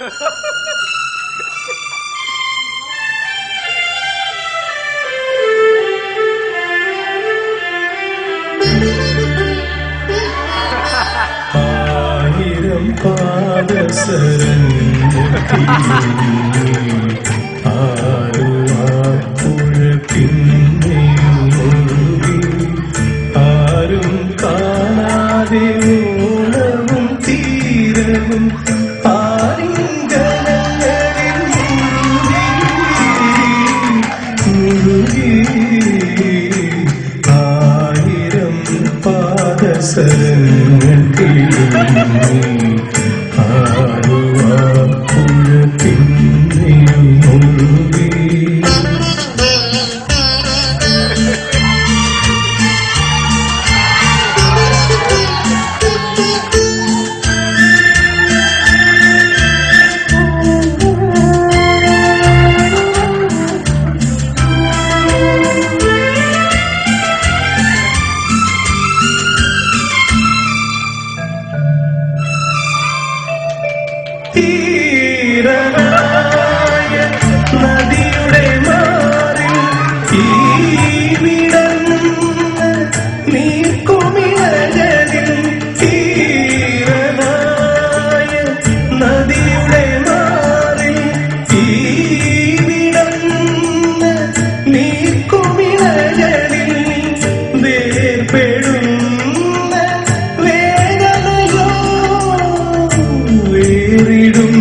ആയിരം പാദസരങ്ങൾ ആരുവാപ്പുഴ പിന്നെയൊഴുകി ആരും കാണാതെ ഓളവും തീരവും ആലിംഗനങ്ങളിൽ മുഴുകി ആയിരം പാദസരങ്ങൾ ആരുവാപ്പുഴ പിന്നെയും മുഴുകി തീരനായ നദിയുടെ മാറിൽ ഈ വിടർന്ന നീർക്കുമിളകളിൽ തീരനായ നദിയുടെ മാറിൽ ഈ വിടർന്ന നീർക്കുമിളകളിൽ വേർപെടുന്ന വേദനയോ വേറിടും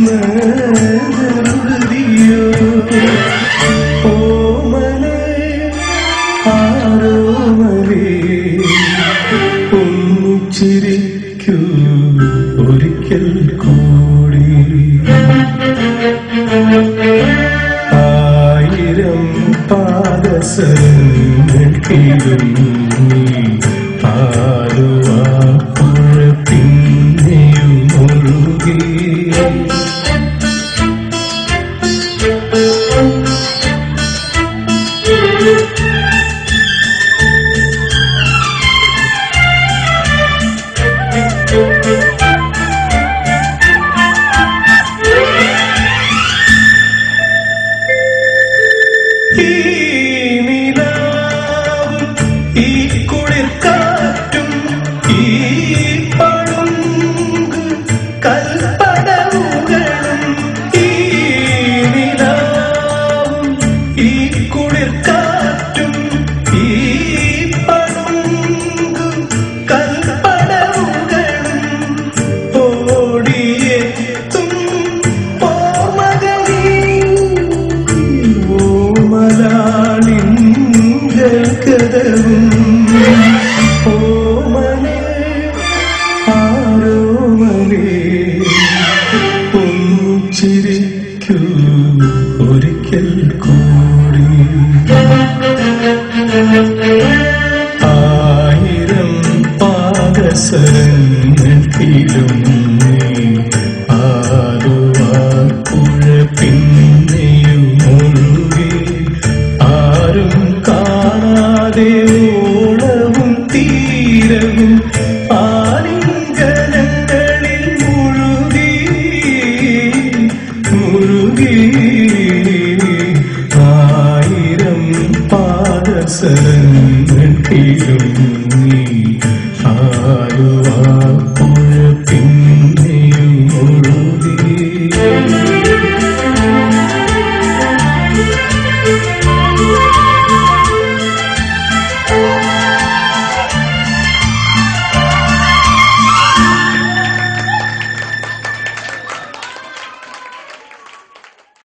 ചിരിക്കൂ ഒരിക്കൽ കൂടി ആയിരം പാദസരങ്ങൾ കിഴുങ്ങി ആരുവാപ്പുഴ പിന്നെയും ഒഴുകി ചിരിക്കൂ ഒരിക്കൽ കൂടി ആയിരം പാദസരങ്ങൾ